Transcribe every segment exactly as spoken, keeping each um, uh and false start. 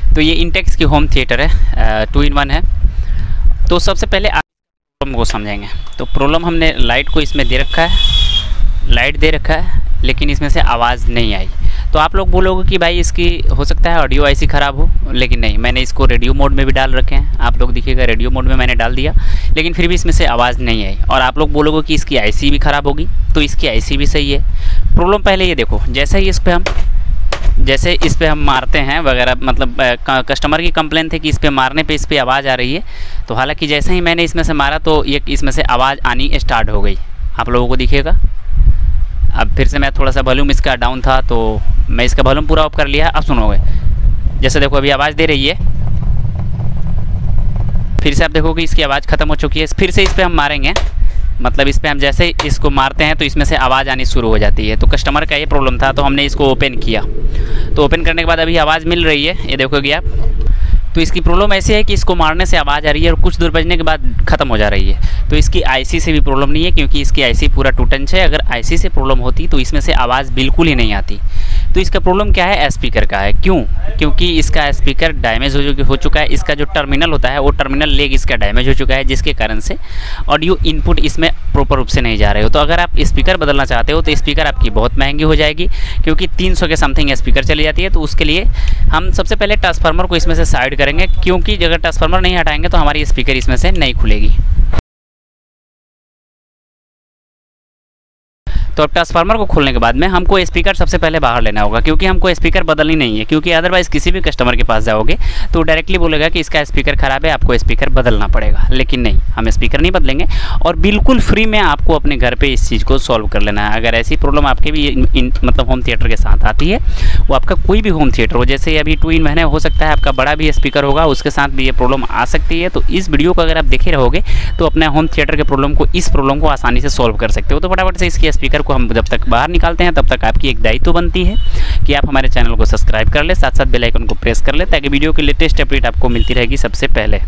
तो ये इंटेक्स की होम थिएटर है, टू इन वन है। तो सबसे पहले आप प्रॉब्लम को समझेंगे। तो प्रॉब्लम हमने लाइट को इसमें दे रखा है, लाइट दे रखा है, लेकिन इसमें से आवाज़ नहीं आई। तो आप लोग बोलोगे कि भाई इसकी हो सकता है ऑडियो आईसी ख़राब हो, लेकिन नहीं, मैंने इसको रेडियो मोड में भी डाल रखे हैं। आप लोग देखिएगा रेडियो मोड में मैंने डाल दिया, लेकिन फिर भी इसमें से आवाज़ नहीं आई। और आप लोग बोलोगे कि इसकी आईसी भी ख़राब होगी, तो इसकी आईसी भी सही है। प्रॉब्लम पहले ये देखो, जैसे ही इस पर हम जैसे इस पर हम मारते हैं वगैरह, मतलब कस्टमर की कंप्लेन थी कि इस पर मारने पे इस पर आवाज़ आ रही है। तो हालांकि जैसे ही मैंने इसमें से मारा तो ये इसमें से आवाज़ आनी स्टार्ट हो गई, आप लोगों को दिखेगा। अब फिर से मैं थोड़ा सा वॉल्यूम इसका डाउन था तो मैं इसका वॉल्यूम पूरा ऑफ कर लिया। अब सुनोगे, जैसे देखो अभी आवाज़ दे रही है, फिर से आप देखोगे इसकी आवाज़ ख़त्म हो चुकी है। फिर से इस पर हम मारेंगे, मतलब इस पर हम जैसे इसको मारते हैं तो इसमें से आवाज़ आनी शुरू हो जाती है। तो कस्टमर का ये प्रॉब्लम था, तो हमने इसको ओपन किया। तो ओपन करने के बाद अभी आवाज़ मिल रही है, ये देखोगे आप। तो इसकी प्रॉब्लम ऐसी है कि इसको मारने से आवाज़ आ रही है और कुछ दूर बजने के बाद ख़त्म हो जा रही है। तो इसकी आईसी से भी प्रॉब्लम नहीं है, क्योंकि इसकी आईसी पूरा टू टंच है। अगर आईसी से प्रॉब्लम होती तो इसमें से आवाज़ बिल्कुल ही नहीं आती। तो इसका प्रॉब्लम क्या है, स्पीकर का है। क्यों? क्योंकि इसका स्पीकर डैमेज हो हो चुका है। इसका जो टर्मिनल होता है वो टर्मिनल लेग इसका डैमेज हो चुका है, जिसके कारण से ऑडियो इनपुट इसमें प्रॉपर रूप से नहीं जा रहे हो। तो अगर आप स्पीकर बदलना चाहते हो तो स्पीकर आपकी बहुत महंगी हो जाएगी, क्योंकि तीन सौ के समथिंग स्पीकर चली जाती है। तो उसके लिए हम सबसे पहले ट्रांसफार्मर को इसमें से साइड करेंगे, क्योंकि अगर ट्रांसफार्मर नहीं हटाएंगे तो हमारी स्पीकर इसमें से नहीं खुलेगी। तो अब ट्रांसफार्मर को खोलने के बाद में हमको स्पीकर सबसे पहले बाहर लेना होगा, क्योंकि हमको स्पीकर बदलनी नहीं है। क्योंकि अदरवाइज़ किसी भी कस्टमर के पास जाओगे तो डायरेक्टली बोलेगा कि इसका स्पीकर ख़राब है, आपको स्पीकर बदलना पड़ेगा। लेकिन नहीं, हम स्पीकर नहीं बदलेंगे और बिल्कुल फ्री में आपको अपने घर पे इस चीज़ को सॉल्व कर लेना है। अगर ऐसी प्रॉब्लम आपके भी इन, इन, मतलब होम थिएटर के साथ आती है, वो आपका कोई भी होम थिएटर हो, जैसे अभी टू इन वन हो सकता है आपका बड़ा भी स्पीकर होगा, उसके साथ भी ये प्रॉब्लम आ सकती है। तो इस वीडियो को अगर आप देखे रहोगे तो अपने होम थिएटर के प्रॉब्लम को इस प्रॉब्लम को आसानी से सॉल्व कर सकते हो। तो फटाफट से इसकी स्पीकर को हम जब तक बाहर निकालते हैं, तब तक आपकी एक दायित्व बनती है कि आप हमारे चैनल को सब्सक्राइब कर ले, साथ साथ बेल आइकन को प्रेस कर ले, ताकि वीडियो की लेटेस्ट अपडेट आपको मिलती रहेगी सबसे पहले।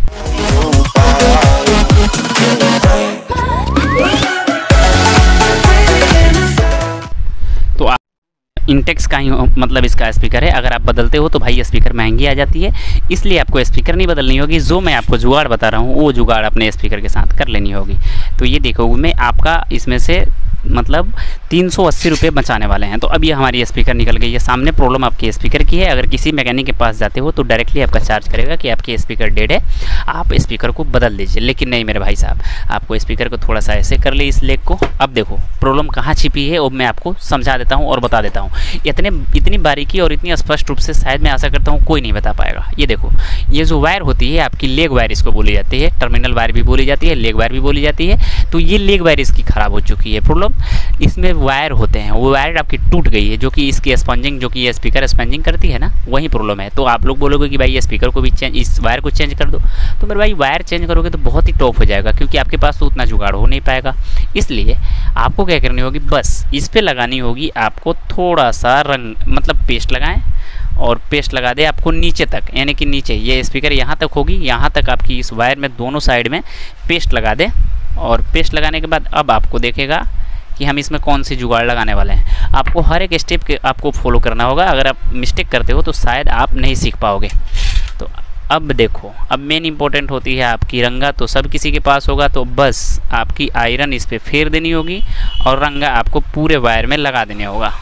तो आप इंटेक्स का ही मतलब इसका स्पीकर है। अगर आप बदलते हो तो भाई स्पीकर महंगी आ जाती है, इसलिए आपको स्पीकर नहीं बदलनी होगी। जो मैं आपको जुगाड़ बता रहा हूँ वो जुगाड़ अपने स्पीकर के साथ कर लेनी होगी। तो ये देखो, मैं आपका इसमें से मतलब तीन सौ अस्सी रुपये बचाने वाले हैं। तो अब ये हमारी स्पीकर निकल गई है। सामने प्रॉब्लम आपके स्पीकर की है। अगर किसी मैकेनिक के पास जाते हो तो डायरेक्टली आपका चार्ज करेगा कि आपकी स्पीकर डेड है, आप स्पीकर को बदल दीजिए। लेकिन नहीं मेरे भाई साहब, आपको स्पीकर को थोड़ा सा ऐसे कर ले इस लेग को। अब देखो प्रॉब्लम कहाँ छिपी है, वो मैं आपको समझा देता हूँ और बता देता हूँ। इतने इतनी बारीकी और इतनी स्पष्ट रूप से शायद मैं आशा करता हूँ कोई नहीं बता पाएगा। ये देखो, ये जो वायर होती है आपकी लेग वायर इसको बोली जाती है, टर्मिनल वायर भी बोली जाती है, लेग वायर भी बोली जाती है। तो ये लेग वायर इसकी ख़राब हो चुकी है। प्रॉब्लम इसमें वायर होते हैं, वो वायर आपकी टूट गई है, जो कि इसकी स्पंजिंग, जो कि ये स्पीकर स्पंजिंग करती है ना, वही प्रॉब्लम है। तो आप लोग बोलोगे कि भाई ये स्पीकर को भी चेंज, इस वायर को चेंज कर दो। तो मेरे भाई वायर चेंज करोगे तो बहुत ही टॉप हो जाएगा, क्योंकि आपके पास तो उतना जुगाड़ हो नहीं पाएगा। इसलिए आपको क्या करनी होगी, बस इस पर लगानी होगी आपको थोड़ा सा रंग, मतलब पेस्ट लगाएं और पेस्ट लगा दे आपको नीचे तक, यानी कि नीचे ये स्पीकर यहाँ तक होगी, यहाँ तक आपकी इस वायर में दोनों साइड में पेस्ट लगा दे। और पेस्ट लगाने के बाद अब आपको देखेगा कि हम इसमें कौन सी जुगाड़ लगाने वाले हैं। आपको हर एक स्टेप के आपको फॉलो करना होगा। अगर आप मिस्टेक करते हो तो शायद आप नहीं सीख पाओगे। तो अब देखो, अब मेन इंपॉर्टेंट होती है आपकी रंगा। तो सब किसी के पास होगा, तो बस आपकी आयरन इस पर फेर देनी होगी और रंगा आपको पूरे वायर में लगा देने होगा।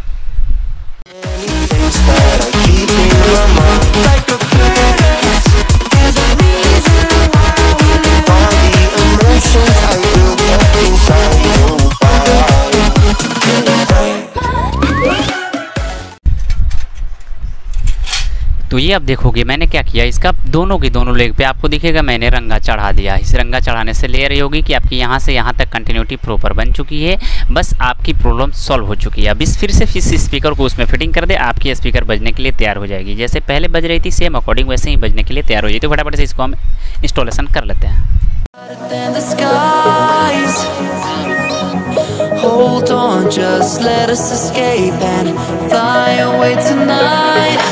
तो ये आप देखोगे मैंने क्या किया, इसका दोनों की दोनों लेग पे आपको दिखेगा मैंने रंगा चढ़ा दिया। इस रंगा चढ़ाने से लेयर ये होगी कि आपकी यहाँ से यहाँ तक कंटिन्यूटी प्रॉपर बन चुकी है। बस आपकी प्रॉब्लम सॉल्व हो चुकी है। अब इस फिर से इस स्पीकर को उसमें फिटिंग कर दे, आपकी स्पीकर बजने के लिए तैयार हो जाएगी। जैसे पहले बज रही थी सेम अकॉर्डिंग वैसे ही बजने के लिए तैयार हो जाएगी। तो फटाफट से इसको हम इंस्टॉलेशन कर लेते हैं। Hold on, just let us escape and fly away tonight.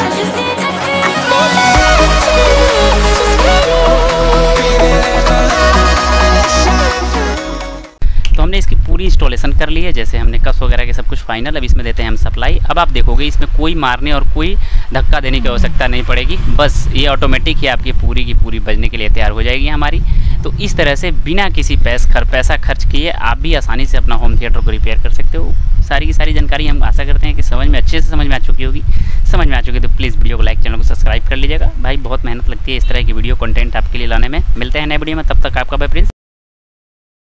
तो हमने इसकी पूरी इंस्टॉलेशन कर ली है। जैसे हमने कस वगैरह के सब कुछ फाइनल। अब इसमें देते हैं हम सप्लाई। अब आप देखोगे इसमें कोई मारने और कोई धक्का देने की आवश्यकता नहीं पड़ेगी, बस ये ऑटोमेटिक ही आपकी पूरी की पूरी बजने के लिए तैयार हो जाएगी हमारी। तो इस तरह से बिना किसी पैस खर पैसा खर्च किए आप भी आसानी से अपना होम थिएटर को रिपेयर कर सकते हो। सारी की सारी जानकारी हम आशा करते हैं कि समझ में अच्छे से समझ में आ चुकी होगी। समझ में आ चुकी है तो प्लीज़ वीडियो को लाइक, चैनल को सब्सक्राइब कर लीजिएगा। भाई बहुत मेहनत लगती है इस तरह की वीडियो कंटेंट आपके लिए लाने में। मिलते हैं नए वीडियो में, तब तक आपका बाय फ्रेंड्स।